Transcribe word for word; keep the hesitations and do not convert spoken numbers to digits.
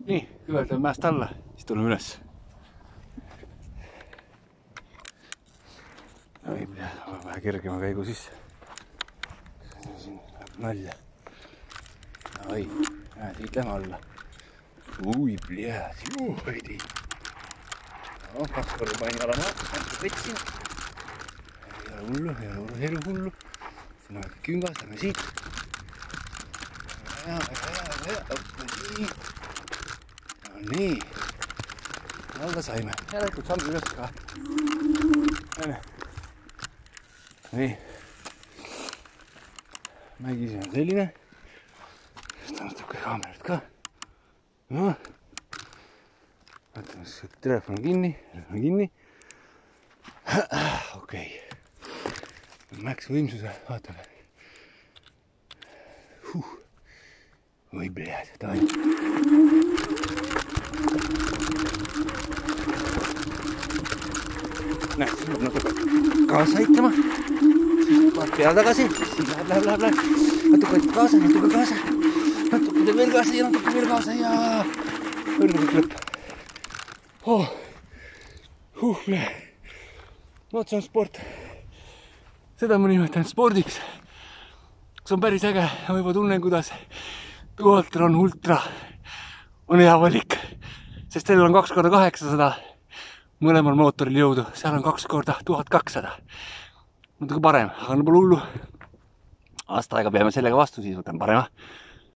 nii, kõigepealt on mäest alla, siis tuleme üles. Oi, vähe kergema käigu sisse. Siin läheb nalja. Oi, siit lähme alla. Ui, pljääd, juu, hoidi. No, kaks korda panin alama, kaks petsin. Ei ole hullu, ei ole hullu, elu hullu. Siin on küngas, lähme siit. Ja, ja, ja, ja, nii. No nii. Alla saime. Järelikult samme üles ka. Nii. Mägi siin on selline. Seda natuke kaamerat ka. No. Vaatame, siis telefon on kinni. Telefon on kinni. Okei. Max võimsuse. Vaatame. Huh. Oi, bled, davai. Näed, siis peab natuke kaasa aitama. Siis vaat pea tagasi. Siis läheb, läheb, läheb, läheb. Natuke aitab kaasa, natuke kaasa. Natuke teeb veel kaasa ja natuke veel kaasa ja... Õrguslik lõpp. Oh. Huh, bled. No, see on sport. Seda ma nimetan spordiks. See on päris äge. Ma juba tunnen, kuidas Dualtron Ultra on hea valik, sest sellel on kaks korda kaheksasada mõlemal mootoril jõudu, seal on kaks korda tuhat kakssada. Natuke parem, aga no pole hullu. Aasta aega peame sellega vastu, siis võtan parema.